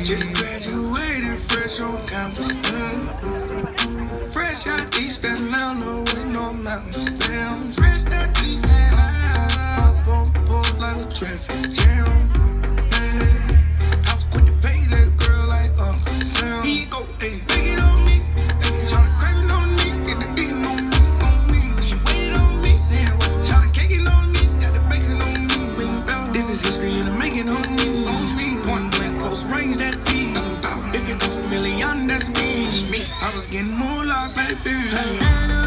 Just graduated fresh on campus. Fresh out East Atlanta with no mountains. Damn, fresh out East Atlanta. Up on board like a traffic jam. Hey, I was quick to pay that girl like Uncle Sam. He go, hey, take it on me. Tryna crave it on me, get the D on me. She waited on me, tryna cake it on me, got the bacon on me. This is history and I'm making on me. Point blank, close range, that feed. If it goes $1 million, that's me. I was getting more like baby.